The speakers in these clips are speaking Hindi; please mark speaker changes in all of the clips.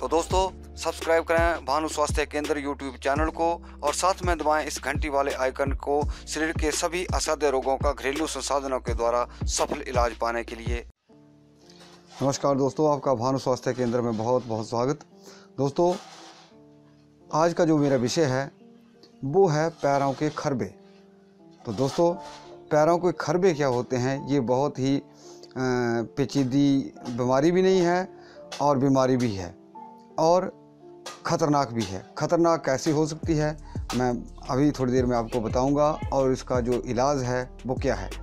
Speaker 1: तो दोस्तों सब्सक्राइब करें भानु स्वास्थ्य केंद्र यूट्यूब चैनल को और साथ में दबाएं इस घंटी वाले आइकन को शरीर के सभी असाध्य रोगों का घरेलू संसाधनों के द्वारा सफल इलाज पाने के लिए। नमस्कार दोस्तों, आपका भानु स्वास्थ्य केंद्र में बहुत बहुत स्वागत। दोस्तों आज का जो मेरा विषय है वो है पैरों के खरबे। तो दोस्तों पैरों के खरबे क्या होते हैं, ये बहुत ही पेचीदी बीमारी भी नहीं है और बीमारी भी है और ख़तरनाक भी है। ख़तरनाक कैसी हो सकती है मैं अभी थोड़ी देर में आपको बताऊंगा और इसका जो इलाज है वो क्या है।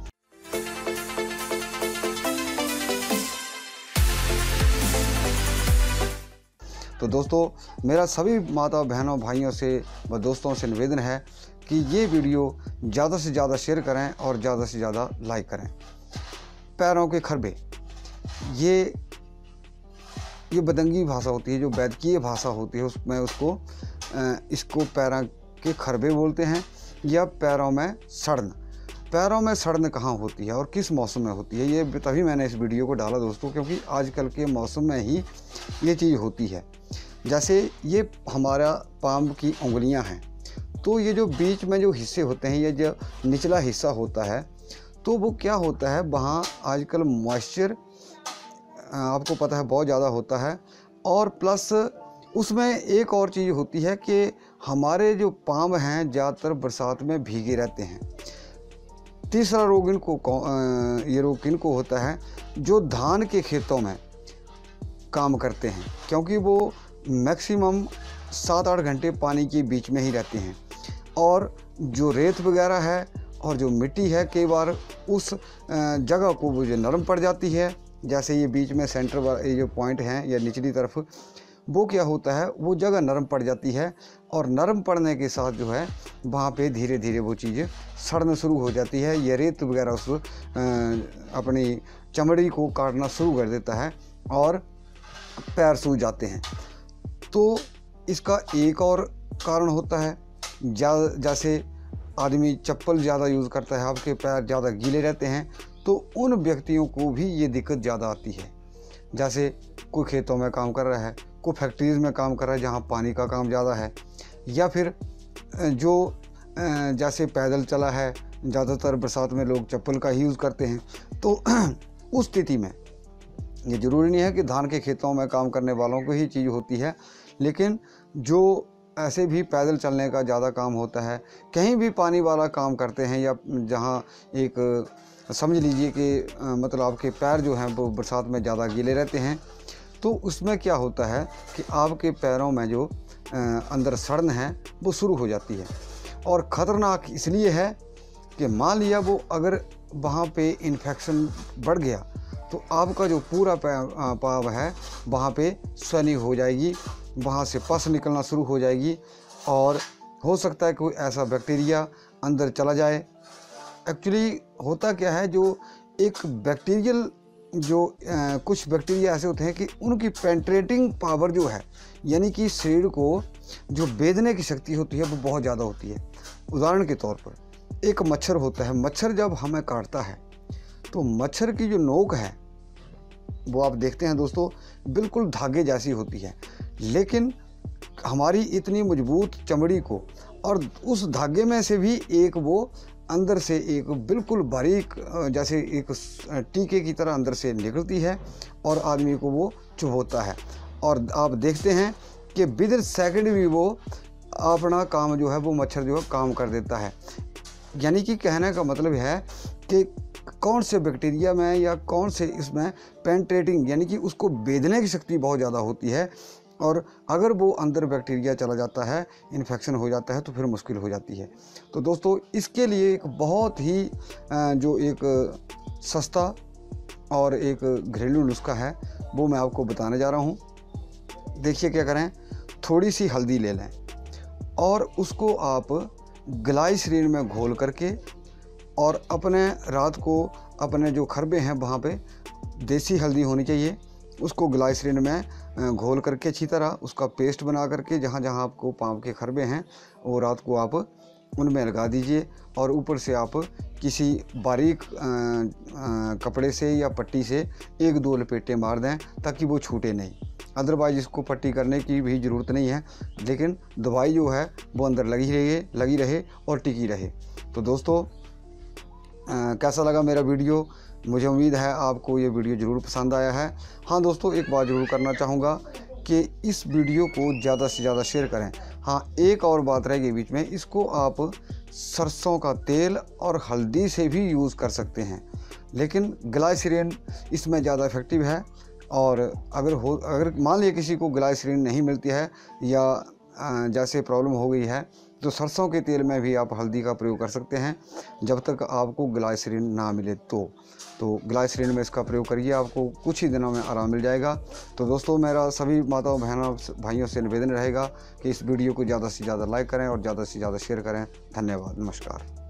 Speaker 1: तो दोस्तों मेरा सभी माता बहनों भाइयों से व दोस्तों से निवेदन है कि ये वीडियो ज़्यादा से ज़्यादा शेयर करें और ज़्यादा से ज़्यादा लाइक करें। पैरों के खरबे ये बदंगी भाषा होती है, जो वैद्यकीय भाषा होती है उसमें इसको पैरों के खरबे बोलते हैं या पैरों में सड़न। पैरों में सड़न कहाँ होती है और किस मौसम में होती है, ये तभी मैंने इस वीडियो को डाला दोस्तों, क्योंकि आजकल के मौसम में ही ये चीज़ होती है। जैसे ये हमारा पाम की उंगलियां हैं, तो ये जो बीच में जो हिस्से होते हैं, ये जो निचला हिस्सा होता है, तो वो क्या होता है, वहाँ आजकल मॉइस्चर आपको पता है बहुत ज़्यादा होता है और प्लस उसमें एक और चीज़ होती है कि हमारे जो पाम हैं ज़्यादातर बरसात में भीगे रहते हैं। तीसरा रोग ये रोग किनको होता है, जो धान के खेतों में काम करते हैं, क्योंकि वो मैक्सिमम 7-8 घंटे पानी के बीच में ही रहते हैं और जो रेत वगैरह है और जो मिट्टी है कई बार उस जगह को वो जो नरम पड़ जाती है। जैसे ये बीच में सेंटर ये जो पॉइंट हैं या निचली तरफ, वो क्या होता है, वो जगह नरम पड़ जाती है और नरम पड़ने के साथ जो है वहाँ पे धीरे धीरे वो चीज़ सड़ना शुरू हो जाती है। ये रेत वगैरह उस अपनी चमड़ी को काटना शुरू कर देता है और पैर सूज जाते हैं। तो इसका एक और कारण होता है, जैसे आदमी चप्पल ज़्यादा यूज़ करता है, आपके पैर ज़्यादा गीले रहते हैं, तो उन व्यक्तियों को भी ये दिक्कत ज़्यादा आती है। जैसे कोई खेतों में काम कर रहा है, कोई फैक्ट्रीज़ में काम कर रहा है जहाँ पानी का काम ज़्यादा है, या फिर जो जैसे पैदल चला है, ज़्यादातर बरसात में लोग चप्पल का ही यूज़ करते हैं। तो उस स्थिति में ये ज़रूरी नहीं है कि धान के खेतों में काम करने वालों को ही चीज़ होती है, लेकिन जो ऐसे भी पैदल चलने का ज़्यादा काम होता है, कहीं भी पानी वाला काम करते हैं, या जहाँ एक समझ लीजिए कि मतलब आपके पैर जो हैं वो बरसात में ज़्यादा गीले रहते हैं, तो उसमें क्या होता है कि आपके पैरों में जो अंदर सड़न है वो शुरू हो जाती है। और ख़तरनाक इसलिए है कि मान लिया वो अगर वहाँ पे इन्फेक्शन बढ़ गया तो आपका जो पूरा पाव है वहाँ पे स्वेलिंग हो जाएगी, वहाँ से पस निकलना शुरू हो जाएगी और हो सकता है कोई ऐसा बैक्टीरिया अंदर चला जाए। एक्चुअली होता क्या है, जो एक बैक्टीरियल कुछ बैक्टीरिया ऐसे होते हैं कि उनकी पेंट्रेटिंग पावर जो है, यानी कि शरीर को जो बेधने की शक्ति होती है वो बहुत ज़्यादा होती है। उदाहरण के तौर पर एक मच्छर होता है, मच्छर जब हमें काटता है तो मच्छर की जो नोक है वो आप देखते हैं दोस्तों बिल्कुल धागे जैसी होती है, लेकिन हमारी इतनी मजबूत चमड़ी को और उस धागे में से भी एक वो अंदर से एक बिल्कुल बारीक जैसे एक टीके की तरह अंदर से निकलती है और आदमी को वो चुभोता है। और आप देखते हैं कि विदिन सेकंड भी वो अपना काम जो है वो मच्छर जो है काम कर देता है। यानी कि कहने का मतलब है कि कौन से बैक्टीरिया में या कौन से इसमें पेंट्रेटिंग यानी कि उसको बेधने की शक्ति बहुत ज़्यादा होती है, और अगर वो अंदर बैक्टीरिया चला जाता है, इन्फेक्शन हो जाता है, तो फिर मुश्किल हो जाती है। तो दोस्तों इसके लिए एक बहुत ही जो एक सस्ता और एक घरेलू नुस्खा है वो मैं आपको बताने जा रहा हूँ। देखिए क्या करें, थोड़ी सी हल्दी ले लें और उसको आप ग्लाइसरीन में घोल करके और अपने रात को अपने जो खरबे हैं वहाँ पे देसी हल्दी होनी चाहिए, उसको ग्लाइसरीन में घोल करके अच्छी तरह उसका पेस्ट बना करके जहाँ जहाँ आपको पाँव के खरबे हैं वो रात को आप उनमें लगा दीजिए और ऊपर से आप किसी बारीक कपड़े से या पट्टी से 1-2 लपेटे मार दें ताकि वो छूटे नहीं। अदरवाइज़ इसको पट्टी करने की भी ज़रूरत नहीं है, लेकिन दवाई जो है वो अंदर लगी रहे और टिकी रहे। तो दोस्तों कैसा लगा मेरा वीडियो? मुझे उम्मीद है आपको ये वीडियो ज़रूर पसंद आया है। हाँ दोस्तों, एक बात ज़रूर करना चाहूँगा कि इस वीडियो को ज़्यादा से ज़्यादा शेयर करें। हाँ, एक और बात रह गई बीच में, इसको आप सरसों का तेल और हल्दी से भी यूज़ कर सकते हैं, लेकिन ग्लाइसरीन इसमें ज़्यादा इफ़ेक्टिव है। और अगर मान लिया किसी को ग्लाइसरीन नहीं मिलती है या जैसे प्रॉब्लम हो गई है, तो सरसों के तेल में भी आप हल्दी का प्रयोग कर सकते हैं जब तक आपको ग्लाइसरीन ना मिले। तो ग्लाइसरीन में इसका प्रयोग करिए, आपको कुछ ही दिनों में आराम मिल जाएगा। तो दोस्तों मेरा सभी माताओं बहनों भाइयों से निवेदन रहेगा कि इस वीडियो को ज़्यादा से ज़्यादा लाइक करें और ज़्यादा से ज़्यादा शेयर करें। धन्यवाद, नमस्कार।